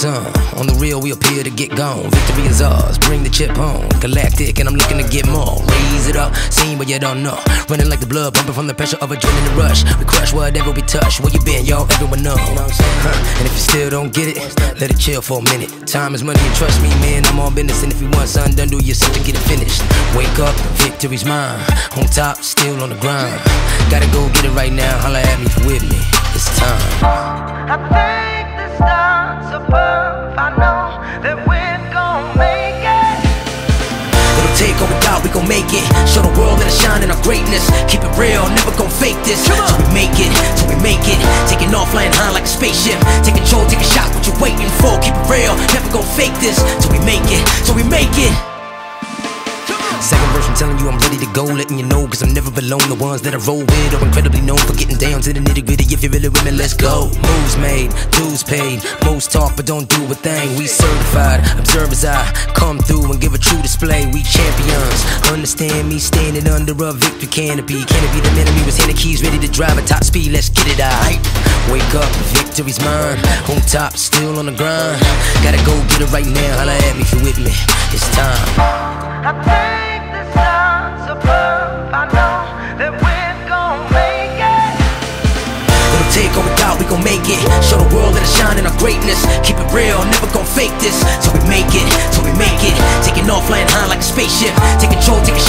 sun. On the real, we appear to get gone. Victory is ours, bring the chip home. Galactic, and I'm looking to get more. Raise it up, seen but you don't know. Running like the blood, pumping from the pressure of adrenaline rush. We crush whatever we touch. Where you been, y'all? Everyone know. And if you still don't get it, let it chill for a minute. Time is money, and trust me, man, I'm on business. And if you want something done, do yourself to get it finished. Wake up, victory's mine. On top, still on the grind. Gotta go get it right now. Holla at me if you with me. It's time. I thank the stars above. I know that we're gon' make it. It'll take or without, we gon' make it. Show the world that I shine in our greatness. Keep it real, never gon' fake this. Till we make it, till we make it. Taking off, flying high like a spaceship. Take control, take a shot, what you waiting for? Keep it real, never gon' fake this. Till we make it, till we make it. Second verse, I'm telling you I'm ready to go, letting you know, cause I'm never alone. The ones that I roll with are incredibly known for getting down to the nitty gritty. If you're really with me, let's go. Moves made, dues paid. Most talk but don't do a thing. We certified, observers I come through and give a true display. We champions, understand me standing under a victory canopy. Canopy the enemy was handing keys, ready to drive at top speed. Let's get it out. Wake up, victory's mine. On top, still on the grind. Gotta go get it right now. Holla at me if you're with me. It's time. I thank the stars above. I know that we're gon' make it. It'll take or without, we gon' make it. Show the world that I shine in our greatness. Keep it real, never gon' fake this. Till we make it, till we make it. Taking off, flying high like a spaceship. Take control, take a